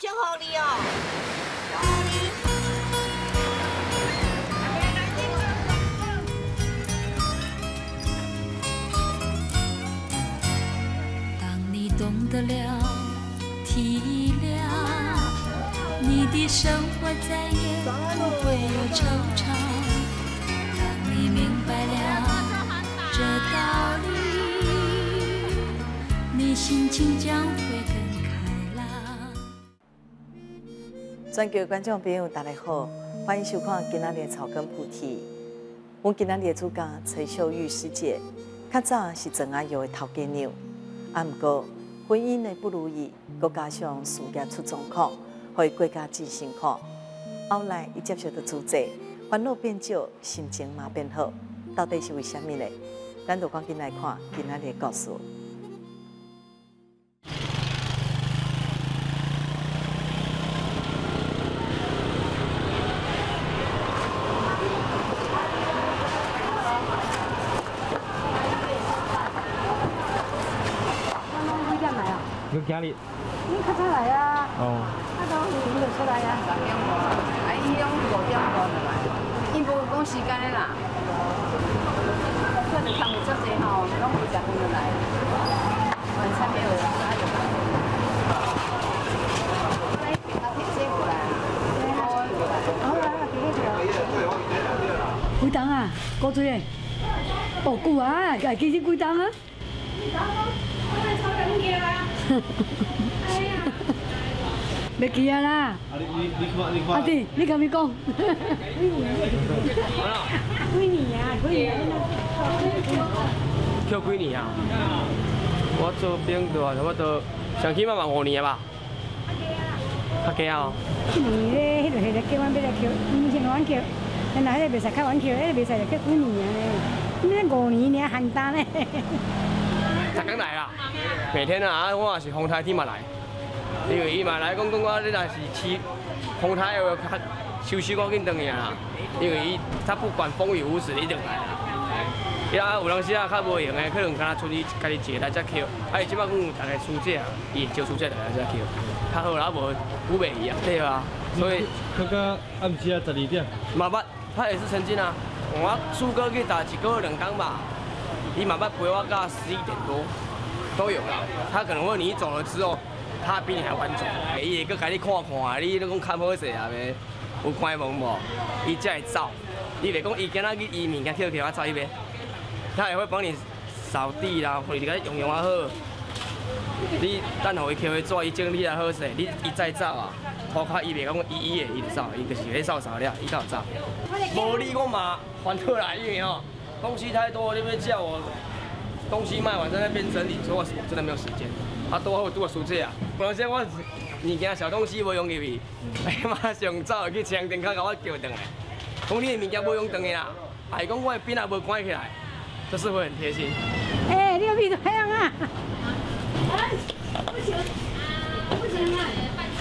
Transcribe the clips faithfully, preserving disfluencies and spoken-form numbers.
小狐狸哦，小狐狸。 当你懂得了体谅，你的生活再也不会有惆怅。当你明白了这道理，你心情将会更开朗。 全球观众朋友，大家好，欢迎收看今仔日的草根菩提。阮今仔日的主角崔秀玉师姐，较早是庄阿瑶的头家娘，啊，毋过婚姻的不如意，佮加上事业出状况，互伊过家真辛苦。后来伊接受到主治，烦恼变少，心情嘛变好，到底是为虾米呢？咱就赶紧来看今仔日的故事。 你今日？ 你较早来啊？ 哦。 啊，都五点就出来啊。 三点半，啊，伊拢五点半就来，伊无讲时间的啦。可能他们做这吼，拢几十分就来，晚餐没有人，他就来。来，他铁车过来， 好来啊，几个条？几档啊？高追诶？哦，久啊，家己是几档啊？要记啊啦！ 啊，你你你看你看。 阿弟，你甲咪讲？几年啊？几年？ 扣几年啊？我做兵大差不多上起码嘛五年吧。较加哦。 一年咧，迄个迄个叫阮要来扣，以前阮扣，现在迄个袂使靠阮扣，迄个袂使就扣几年啊咧？你五年尔汉单咧？ 逐工来啦，每天啊，我也是风台天嘛来，因为伊嘛来讲讲我你若是起风台的话，休息我紧转去啦，因为伊他不管风雨无时，伊就来。伊啊有当时啊较无用的，可能敢若剩伊家己一个来才扣，啊伊即摆讲有大家暑假，伊会招暑假来才扣，较好啦，无五袂伊啊，对啊，所以到到暗时啊十二点。 嘛捌，他也是曾经啊，我出国去打一个月两工吧。伊嘛捌陪我到十一点多，都有啦。他可能会你走了之后，他比你还晚走。伊会搁甲你看看，你拢讲看好势啊袂？有关门无？伊才会走。你袂讲伊今仔日伊物件捡起来走去买，他也会帮你扫地啦，或者甲你用用啊好。你等互伊捡去做，伊整理啊好势，你伊再走啊。涂骹伊袂讲伊伊的伊就走，伊就是咧扫扫了，伊才有走。无你讲嘛，烦恼啦，因为吼。东西太多，你别叫我东西卖完在那边整理，所以我真的没有时间。啊，多好多暑假啊！不然现我物件小东西无用入去，哎马上走去商店卡甲我叫回来。讲你的物件无用转去啦，还是讲我的边也无关起来，这是会很贴心。 哎，你个味道怎样啊？哎，不行，不行啊！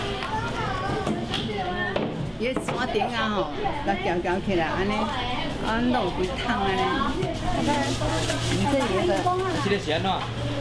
伊个山顶啊吼，来搅搅起来安尼。啊，弄有几桶安尼。你这里个， 这个是安怎？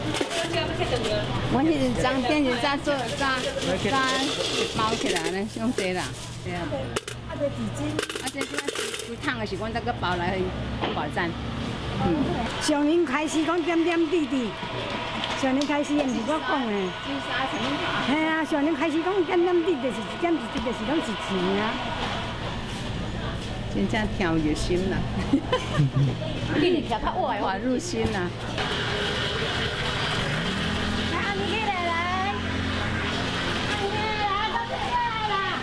我迄阵装店是早做早早包起来呢，上济啦。对啊。啊，这几斤？啊，这这几桶的是阮再个包来保站。嗯。 上年开始讲点点滴滴，上年开始毋是我讲的。 金沙城法。 嘿啊，上年开始讲点点滴滴，就是一点一滴，就是拢是钱啊。 真正听入心啦， 你听较歪滑入心啦。 来，阿米来来，阿米来，都起来啦！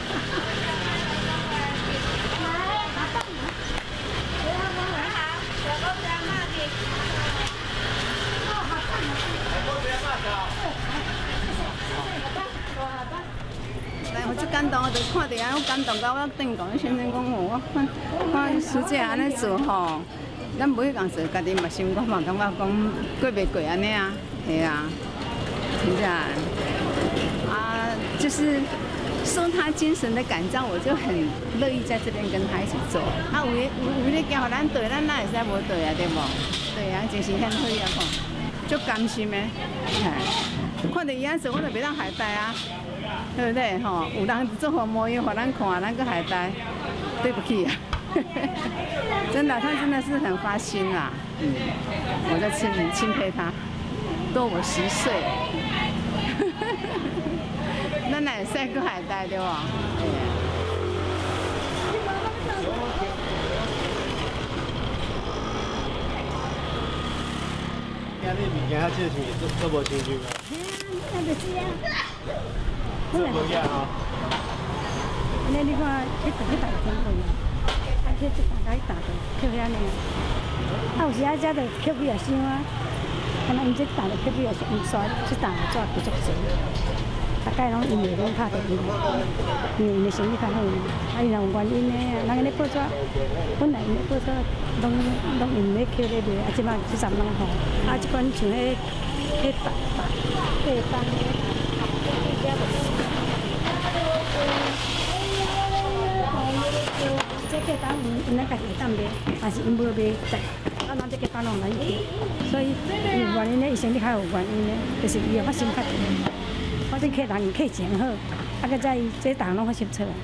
来，阿爸，不要忙了，好，小公不要骂你。哦，好棒！小公不要骂他。 来，我最感动，我就看到啊，我感动到我等讲，先生讲哦，我看暑假安尼做吼，咱每工做，家己嘛心肝嘛感觉讲过袂过安尼啊，系啊，真正啊，就是受他精神的感召，我就很乐意在这边跟他一起做。啊，有有有咧交互咱对，咱哪会使无对啊？对无？对啊，真是很好啊，看，足甘心的，嘿，看到伊安做，我就袂当懈怠啊。 对不对？吼，有人做好模样，给咱看，咱个还呆，对不起啊。真的，他真的是很发心啦。嗯，我在钦钦佩他，多我十岁。咱来赛个还呆对吧？ 今日物件较少钱，做做无亲像啊。 那就是啊。 做无嘢吼。 那你看，一打一打真贵啊！啊，这一打一打的，扣遐呢。啊，有时啊，这就扣比也伤啊。啊，那因这打的扣比也伤，因刷这打抓不足钱。大概拢因为拢拍电因，因为因的生意较好嘛。啊，伊若有原因的啊，人安尼报纸，本来因咧报纸拢拢因咧扣咧卖，啊，即摆即三万块。啊，即款像迄迄白白白斑的。这个单因因咱家己会当卖，但是因无卖在，啊，咱这个单拢难去，所以有原因咧，伊生意较有原因咧，就是伊会发心较大。反正客人客情好，啊，搁再伊这单拢发心出来。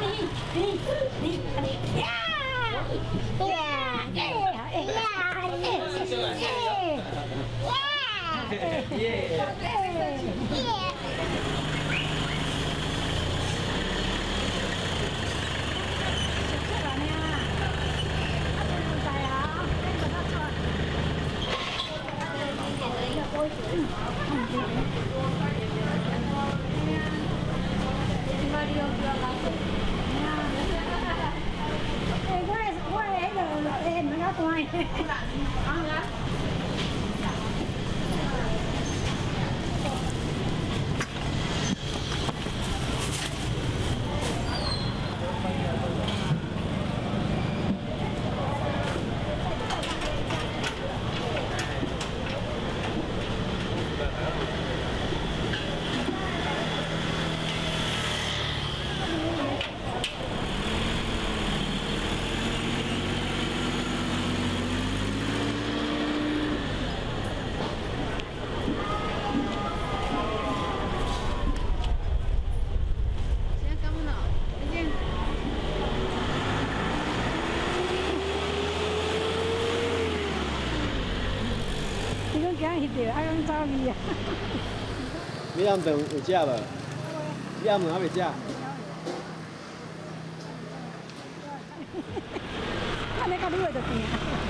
你暗顿有食无？你暗顿还袂食？ 安尼甲你话就变。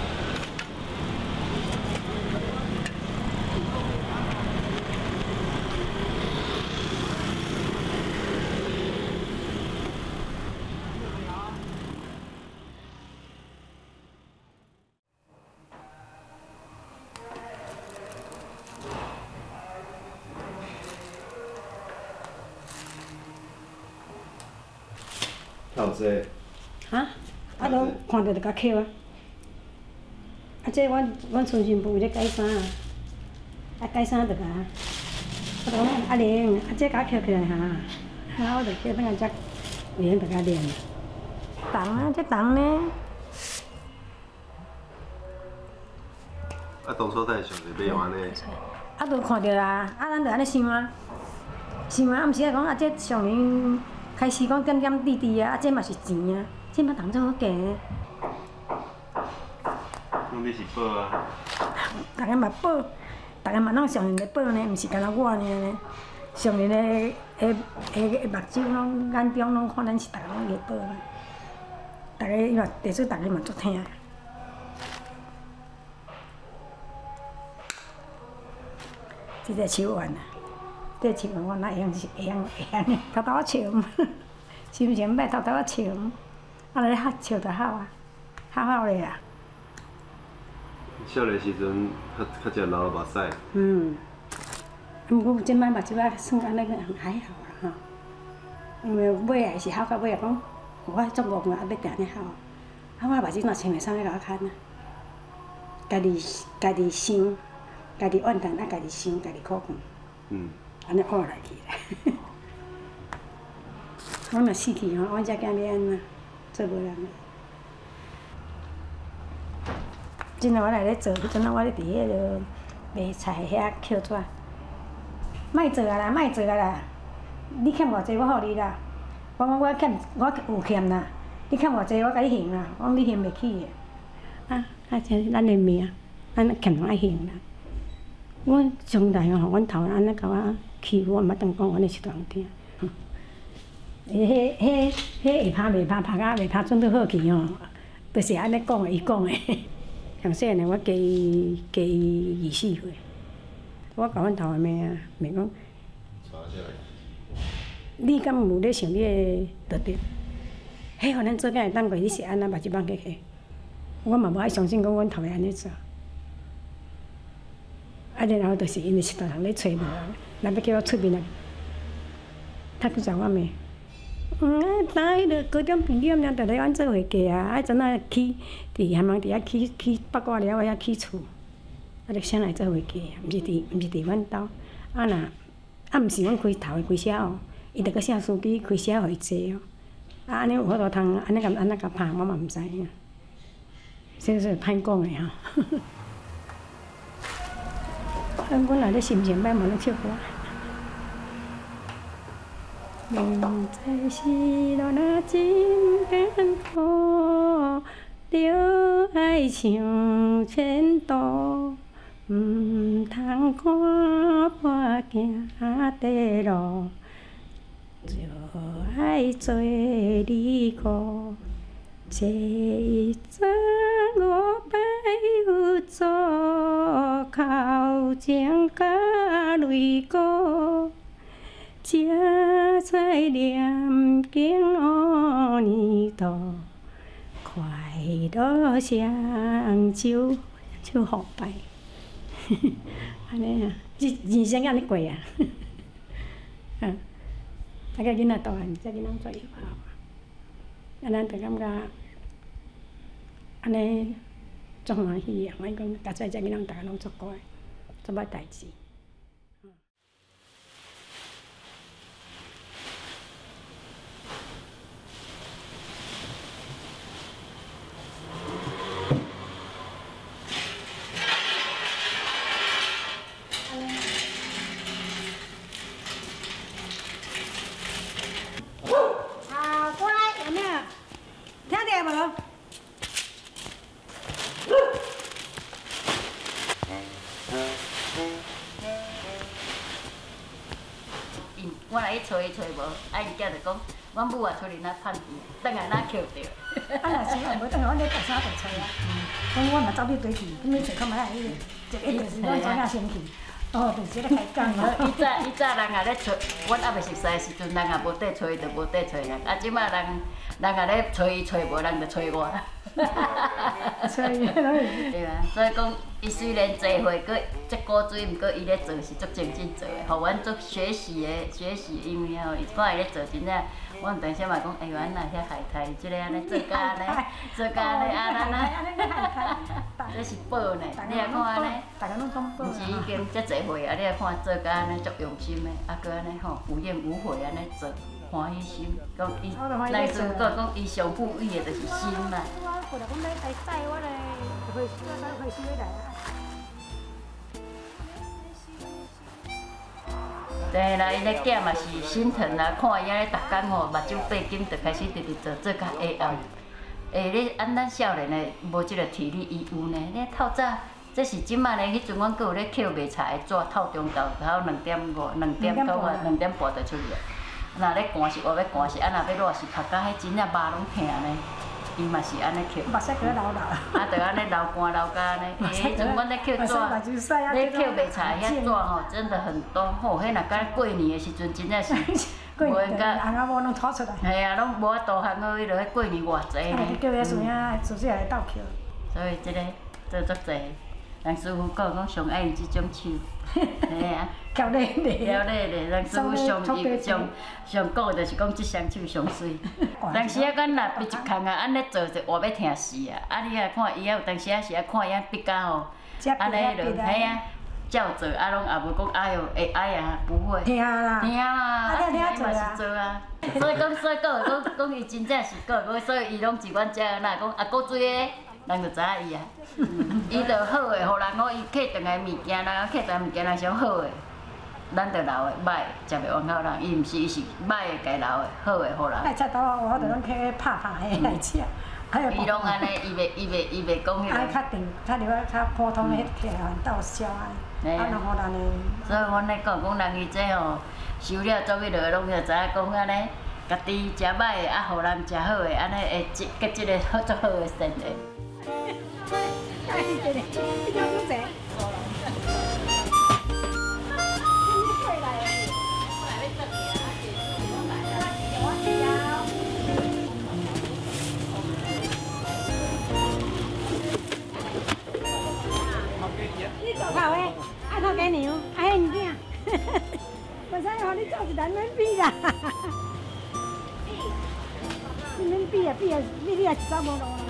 有济。 哈？啊，都看到就甲扣啊！啊，这阮阮村新妇咧改衫啊，啊改衫就甲，我讲啊练，啊这甲扣起来哈，啊我就叫等下才有闲就甲练。重啊，这重呢。 啊，当初才会想着要用安尼。 啊，都看到啊，啊咱就安尼想啊，想啊，啊毋是啊讲啊这上年开始讲点点滴滴啊，啊这嘛是钱啊，这嘛当作好价。 讲你是报啊？ 大家嘛报，大家嘛拢上年咧报呢，毋是干那我尔呢。上年咧下下目睭拢眼中拢看咱是大家拢会报啊。大家伊嘛地主大家嘛足听。这个手腕啊，这手腕我哪会用是会用会用的，偷偷啊笑，是毋是？毋爱偷偷啊笑，啊来笑笑就好啊，好好咧啊。 少年时阵较较只流目屎。 嗯，毋过即摆目睭仔算安尼个还好啊吼，因为尾也是好到尾啊讲，我足戆啊，要定安尼好，啊我目睭若穿袂上，要甲我看啊，家己家己想。家己怨叹，啊，家己想，家己苦干， 嗯， 安尼学来去咧。我若死去吼，阮遮囝要安怎做无人？今仔我来咧做，阵仔我咧伫迄个卖菜遐捡纸，莫做啊啦，莫做啊啦， 你欠偌济，我互你啦。我讲我欠，我有欠啦。你欠偌济，我甲你还啦。我讲你还袂起的。啊，啊，这咱的命，咱欠人爱还啦。我上大吼，阮头安尼甲我欺负，我毋捌当讲，阮的是大人听。迄、迄、迄会拍袂拍，拍甲袂拍，准拄好去吼，就是安尼讲的，伊讲的。上细汉我加伊加伊二四岁，我甲阮头的妹啊，妹讲，你敢有咧想你的道德？迄互咱做甲会当过，你是安那目睭放起去？我嘛无爱相信讲阮头会安尼做。啊，然后就是因为是大人咧找无，若要叫我出面来，他去找我妹。嗯，啊，当迄个高中朋友尔，逐个阮做伙过啊，啊，阵仔去伫厦门伫遐起起八卦了，遐起厝，啊，就啥来做伙过啊，毋是伫毋是伫阮兜，啊若啊毋是阮开头的开车哦，伊着搁请司机开车互伊坐哦，啊，安尼有法度通安尼甲安尼甲拍，我嘛毋知影，这是歹讲的吼。啊，阮若咧心情歹，嘛咧唱歌。明知是路若真艰苦，着爱向前途，毋通看破行地路，就爱做你姑。这一阵五百有做口情甲泪果。这才念经阿弥陀，快乐相手手互拜，安尼啊，人人生安尼过啊，啊，大家囡仔大汉，这囡仔做友好，啊，咱就感觉安尼足欢喜啊！我讲，家在这囡仔大家拢足乖，做歹代志。 我来去找伊找无，啊因囝就讲，阮母啊出去哪趁钱，等下哪捡着。 啊，若是啊，无等下阮咧大山就找啊，讲我嘛走去堆去，咁你找看卖迄个，一个就是阮怎样先去，哦，就是咧开讲啊。 伊早伊早人也咧找，阮还袂熟悉的时阵，人也无缀找伊，就无缀找人。啊，即摆人人也咧找伊找无，人就找我。 找伊对啊，所以讲，伊虽然坐会过即古锥，毋过伊咧做是足正经做的，互阮足学习的学习，因为吼，伊看伊咧做真正，阮当时嘛讲，哎哟，咱若遐害太，即个安尼做甲安尼，做甲安尼啊，咱啊，这是宝呢，你来看安尼， 大家拢讲宝毋是已经遮侪岁啊，你来看做甲安尼足用心的，啊，搁安尼吼有怨无悔安尼做。欢喜心，讲伊来自个讲伊上富裕的就是心啦。 我回来讲要来载我来，回我来回收来啊。 对啦，伊个囝嘛是心疼啦，看伊安尼逐工吼，目睭闭紧，就开始直直做做甲下暗。诶，你按咱少年的无即个体力，伊有呢。你透早，这是即摆呢，迄阵阮阁有咧捡卖菜的纸，透中昼头两点五、两点钟啊，两点半就出去啊。若咧寒是活要寒是，啊若要热是晒到迄真正肉拢疼呢，伊嘛是安尼捡。 目屎搁流流。 啊，着安尼流汗流甲安尼。迄阵阮咧捡纸，咧捡卖菜遐纸吼，真的很多。吼，迄若敢过年的时阵，真正是无应该。 红仔某拢拖出来。 系啊，拢无法度行到迄落迄过年偌济呢。 叫遐孙仔做起来斗捡。 所以即个做足济，人师傅讲讲上爱用即种手，系啊。 巧咧咧， 巧咧咧，人师傅上上上上讲的就是讲即双手上水。当时啊，咱若闭一空啊，安尼做就活要疼死啊！啊，你啊看伊啊，有当时啊是啊看伊啊闭甲吼，安尼落，嘿啊，照做啊，拢也无讲哎哟会矮啊，不会。 听啦， 听啊， 啊听听嘛是做啊。所以讲，所以讲讲讲伊真正是讲，所以伊拢是阮遮那讲啊，古锥的，人就知影伊啊。伊就好诶，互人讲伊客顿来物件，人客顿物件人上好诶。 咱着留的歹，食袂往口人，伊毋是，伊是歹的家留的，好的互人。 来菜刀啊，我着拢去拍拍的来吃。 伊拢安尼，伊袂伊袂伊袂讲迄个。 啊，较定，较了较普通的迄起来斗烧啊，啊，然后人呢。 所以阮咧讲讲人伊这吼，收了做起落，拢着知影讲安尼，家己食歹的，啊，互人食好的，安尼会结结即个好足好的善缘。 哎，对嘞，你讲好济。好诶，啊头家娘，啊迄物件，袂使互你做一单免比啦，你免比啊比啊，你你也是走无路啦。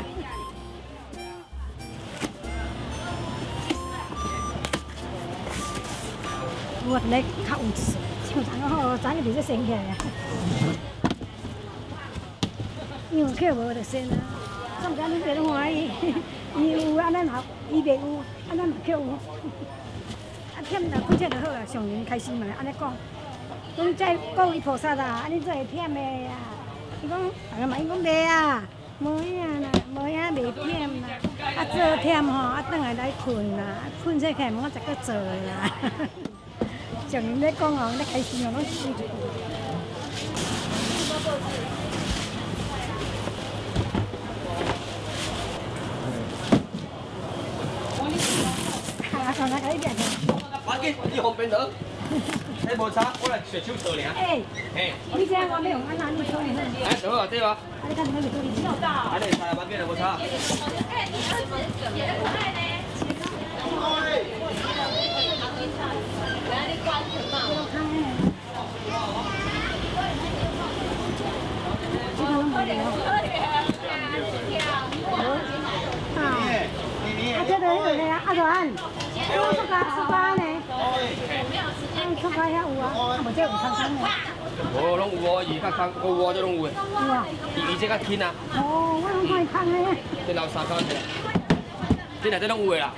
我咧较有事，像昨好，昨日伫这升起来啊，因为客无就升啊，总之你别拢欢喜，伊有啊，咱也伊袂有。啊，咱嘛捡有，啊，忝着几切就好啊，上人开始嘛，安尼讲，讲这各位菩萨啊，安尼做会忝的啊。伊讲，大家嘛伊讲袂啊，无影啦，无影袂忝啦，啊做忝吼，啊转来来困啦，困起来莫再搁做的啦。上人咧讲哦，咧开始哦，拢是。 快紧，你方便得。迄无差，我来随手做尔。 哎， 嘿， 你这样我要用安那你手里头。 哎，做好对吧？ 啊，你看你那里头里跳到。 安尼差，慢点就无差。 啊，这个那个阿团，我出家出家呢，我出家遐有啊，啊无这有空空的。 无，拢有哦，伊较空，有哦，这拢有的。 有啊。 伊伊这较轻啊。 哦，我拢看伊空的。 这老三块钱，这内底拢有的啦。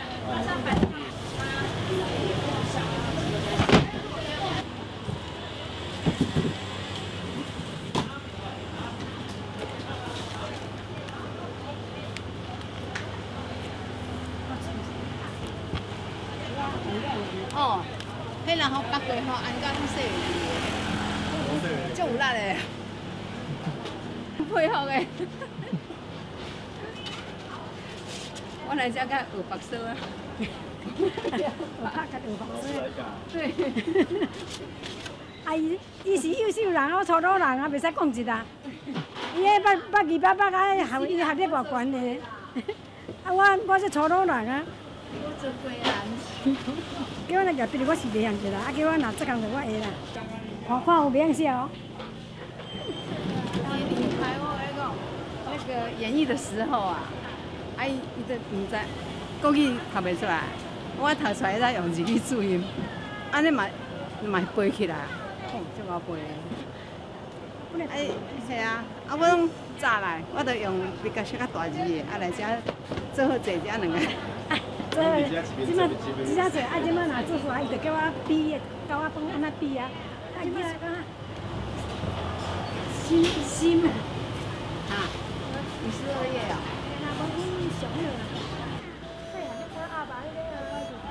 哦，迄人好夹过吼，安甲拢细个，足有力的，配合的。我来遮甲学白烧啊， 我拍甲学白烧。 对。 啊，伊伊是优秀人，我粗鲁人啊，袂使讲一啦。伊迄捌捌二捌捌啊，学伊学历偌悬的。啊，我我是粗鲁人啊。 我做过人。 叫我来举比如我是袂晓一啦，啊叫我若这工就我会啦。看看有袂晓写哦。 你离开我那个那个演艺的时候啊，啊伊伊都唔知国语读袂出来，我读出来才用日语注音，安尼嘛嘛背起来，哦，足够背的。哎，是啊，啊我拢早来，我都用比较写较大字的，啊来遮做好坐遮两个。 即摆即只做，啊即摆若做出来，伊就叫我比的，教我放安那比啊，啊伊来讲，心心啊， 啊，你十二月啊？ 那我去上了啦。对啊，你看阿爸迄个。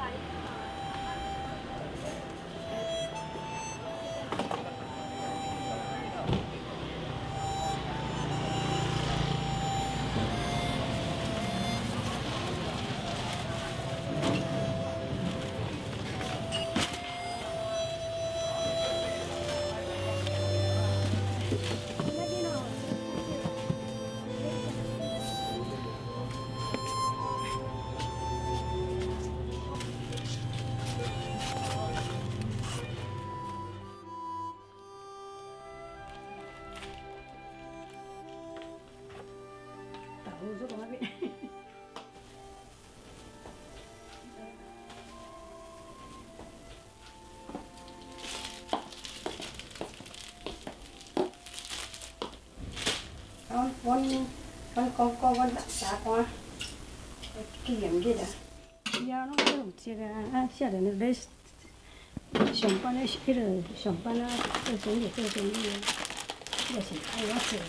阮阮阮讲讲阮茶馆纪念日啊，以后拢有这个啊，少年就咧上班咧，迄个上班啊，做生意做生意啊，就是爱我做。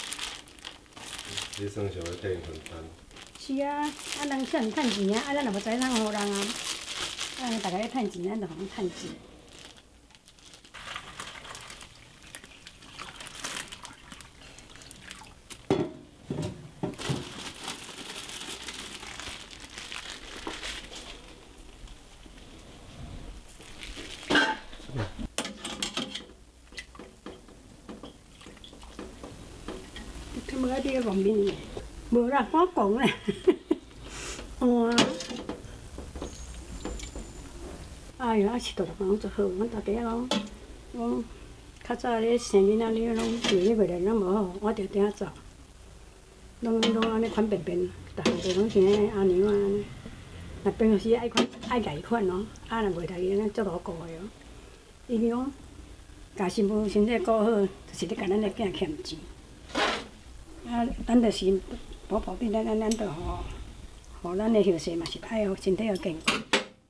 你算上要替因分担。 是啊，啊人少年趁钱啊，啊咱若无财产互人啊，啊大家咧趁钱，咱就互人趁钱。他们那边个农民，无啦，我讲咧，哇！哎哟，啊是都人做好，阮大家拢，讲较早咧生囡仔哩，拢月哩月嘞拢无好，我着顶下走，拢拢安尼款便便，逐项都拢像阿娘啊安尼。若平时爱款爱家己款咯，啊若袂家己安尼足牢顾的哦。伊讲，家媳妇身体顾好，就是咧甲咱的囝欠钱。啊，咱就是保保庇咱，咱咱着吼，互咱的后世嘛是爱身体要健康。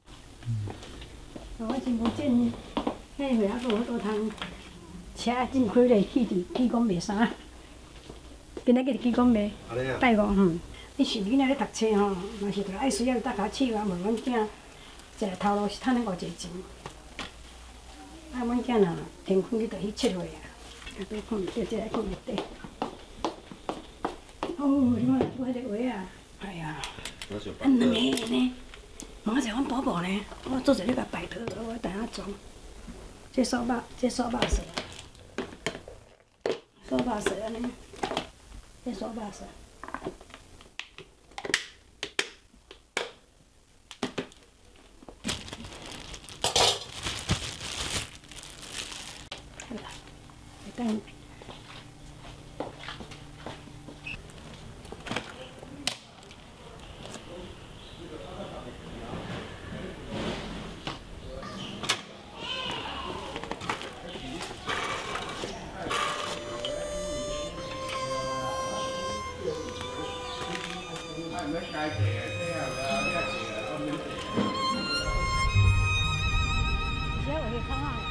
我真无见，迄岁还阁有好多通，车真开咧，气伫气管袂啥。今仔日气管袂，拜五哼。你是囡仔咧读册吼，嘛是着爱需要搭甲试啊，问阮囝，一个头路是趁咧偌济钱。啊，阮囝若天空去着去七岁啊，啊，要看着这个看袂得。哦，你看我迄个话啊，哎呀，安尼呢，我是阮宝宝呢，我做者你甲摆脱，我等下装。这扫把，这扫把色，扫把色安尼，这扫把色。好啦，等。只要我去看啊。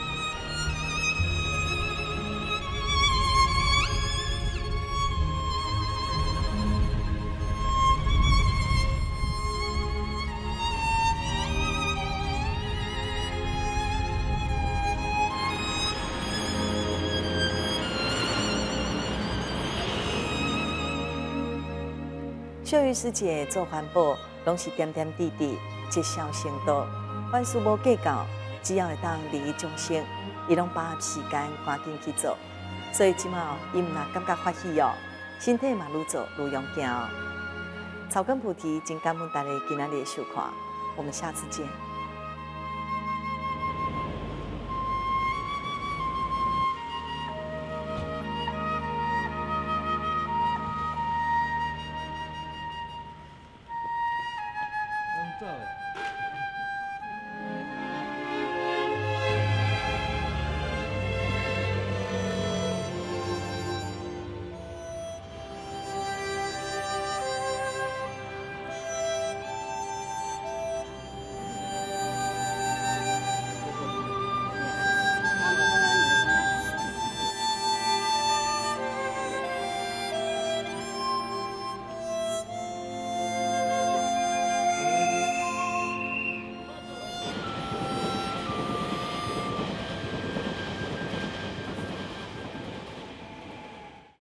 秀玉师姐做环保，拢是点点滴滴，积少成多。万事无计较，只要会当利益众生，伊拢把握时间赶紧去做。所以即马伊毋若感觉欢喜哦，身体嘛愈做愈勇健哦。草根菩提真感恩大家今仔日的收看，我们下次见。